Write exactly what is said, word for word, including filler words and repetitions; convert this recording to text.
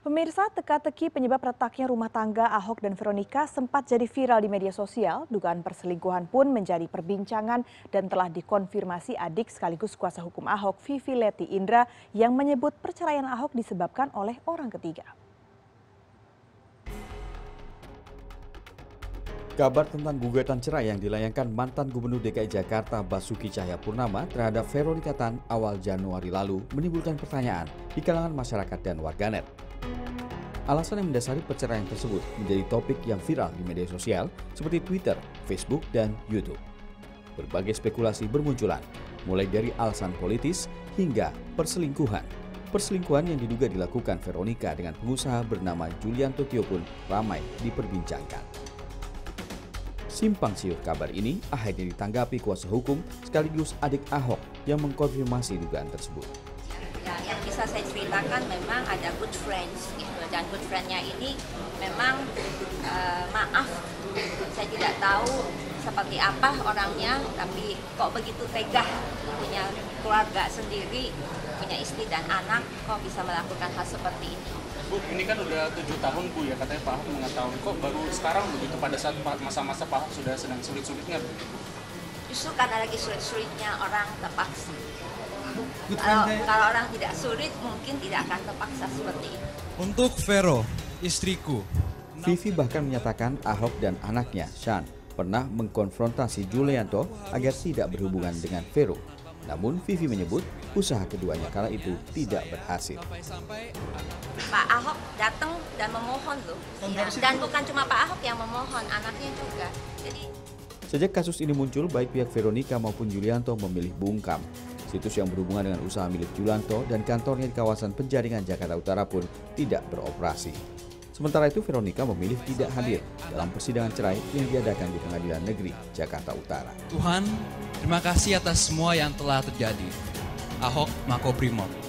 Pemirsa, teka-teki penyebab retaknya rumah tangga Ahok dan Veronica sempat jadi viral di media sosial. Dugaan perselingkuhan pun menjadi perbincangan dan telah dikonfirmasi adik sekaligus kuasa hukum Ahok, Vivi Leti Indra, yang menyebut perceraian Ahok disebabkan oleh orang ketiga. Kabar tentang gugatan cerai yang dilayangkan mantan Gubernur D K I Jakarta Basuki Cahayapurnama terhadap Veronica Tan awal Januari lalu menimbulkan pertanyaan di kalangan masyarakat dan warganet. Alasan yang mendasari perceraian tersebut menjadi topik yang viral di media sosial seperti Twitter, Facebook, dan YouTube. Berbagai spekulasi bermunculan, mulai dari alasan politis hingga perselingkuhan. Perselingkuhan yang diduga dilakukan Veronica dengan pengusaha bernama Julianto Tio pun ramai diperbincangkan. Simpang siur kabar ini akhirnya ditanggapi kuasa hukum sekaligus adik Ahok yang mengkonfirmasi dugaan tersebut. Ya, yang bisa saya ceritakan memang ada good friends gitu, dan good friend-nya ini memang uh, maaf, saya tidak tahu seperti apa orangnya, tapi kok begitu tega, punya keluarga sendiri, punya istri dan anak, kok bisa melakukan hal seperti ini. Bu, ini kan udah tujuh tahun Bu ya, katanya Pak Ahok mengetahui, kok baru sekarang begitu pada saat masa-masa Pak Ahok sudah sedang sulit-sulitnya begitu? Justru karena lagi sulit-sulitnya orang terpaksa. Kalau, kalau orang tidak sulit mungkin tidak akan terpaksa seperti itu. Untuk Vero, istriku. Vivi bahkan menyatakan Ahok dan anaknya, Shan, pernah mengkonfrontasi Julianto agar tidak berhubungan dengan Vero. Namun Vivi menyebut usaha keduanya kala itu tidak berhasil. Pak Ahok datang dan memohon loh, ya. Dan bukan cuma Pak Ahok yang memohon, anaknya juga. Jadi sejak kasus ini muncul, baik pihak Veronica maupun Julianto memilih bungkam. Situs yang berhubungan dengan usaha milik Julianto dan kantornya di kawasan Penjaringan Jakarta Utara pun tidak beroperasi. Sementara itu Veronica memilih tidak hadir dalam persidangan cerai yang diadakan di Pengadilan Negeri Jakarta Utara. Tuhan, terima kasih atas semua yang telah terjadi. Ahok Makobrimob.